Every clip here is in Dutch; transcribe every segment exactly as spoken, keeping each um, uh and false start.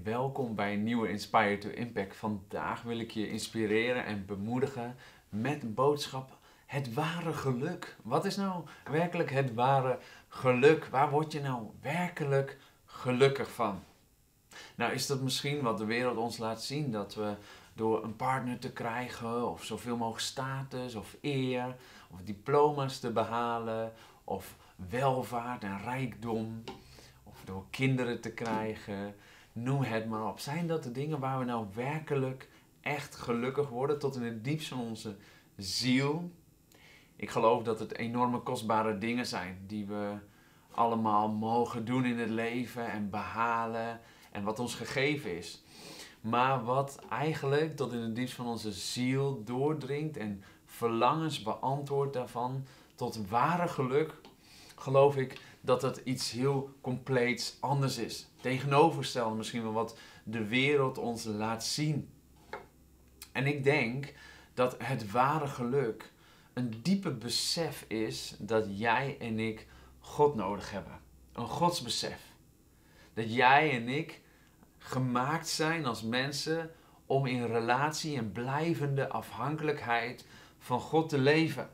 welkom bij een nieuwe Inspire to Impact. Vandaag wil ik je inspireren en bemoedigen met een boodschap: het ware geluk. Wat is nou werkelijk het ware geluk? Waar word je nou werkelijk gelukkig van? Nou, is dat misschien wat de wereld ons laat zien, dat we door een partner te krijgen, of zoveel mogelijk status, of eer, of diploma's te behalen, of welvaart en rijkdom, of door kinderen te krijgen, noem het maar op. Zijn dat de dingen waar we nou werkelijk echt gelukkig worden, tot in het diepst van onze ziel? Ik geloof dat het enorme kostbare dingen zijn die we allemaal mogen doen in het leven en behalen en wat ons gegeven is. Maar wat eigenlijk tot in het diepst van onze ziel doordringt en verlangens beantwoordt daarvan tot ware geluk, geloof ik dat het iets heel compleets anders is. Tegenovergesteld misschien wel wat de wereld ons laat zien. En ik denk dat het ware geluk een diepe besef is dat jij en ik God nodig hebben. Een godsbesef. Dat jij en ik gemaakt zijn als mensen om in relatie en blijvende afhankelijkheid van God te leven.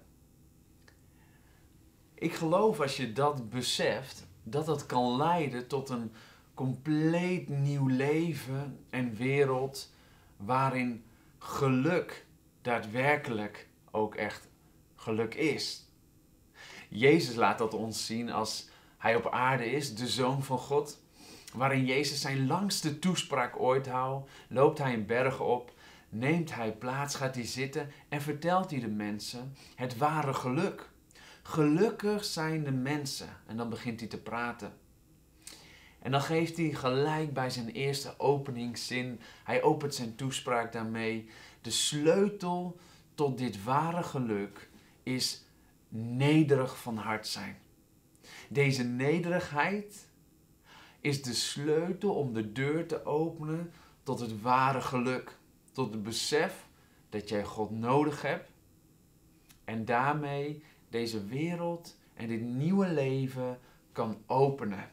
Ik geloof als je dat beseft, dat dat kan leiden tot een compleet nieuw leven en wereld waarin geluk daadwerkelijk ook echt geluk is. Jezus laat dat ons zien als hij op aarde is, de Zoon van God. Waarin Jezus zijn langste toespraak ooit houdt, loopt hij een berg op, neemt hij plaats, gaat hij zitten en vertelt hij de mensen het ware geluk. Gelukkig zijn de mensen. En dan begint hij te praten. En dan geeft hij gelijk bij zijn eerste openingszin, hij opent zijn toespraak daarmee: de sleutel tot dit ware geluk is nederig van hart zijn. Deze nederigheid is de sleutel om de deur te openen tot het ware geluk. Tot het besef dat jij God nodig hebt en daarmee deze wereld en dit nieuwe leven kan openen.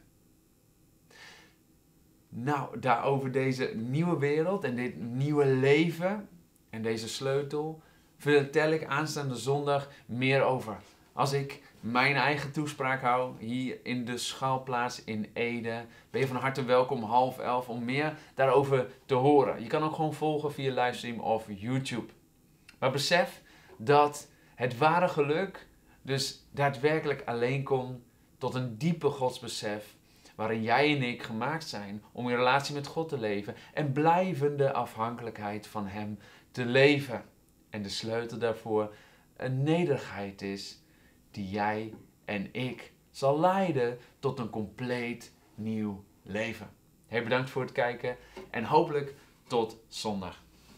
Nou, daarover deze nieuwe wereld en dit nieuwe leven en deze sleutel vertel ik aanstaande zondag meer over. Als ik mijn eigen toespraak hou hier in de schuilplaats in Ede, ben je van harte welkom half elf om meer daarover te horen. Je kan ook gewoon volgen via livestream of YouTube. Maar besef dat het ware geluk dus daadwerkelijk alleen komt tot een diepe godsbesef, waarin jij en ik gemaakt zijn om in relatie met God te leven en blijvende afhankelijkheid van Hem te leven. En de sleutel daarvoor een nederigheid is die jij en ik zal leiden tot een compleet nieuw leven. Heel bedankt voor het kijken en hopelijk tot zondag.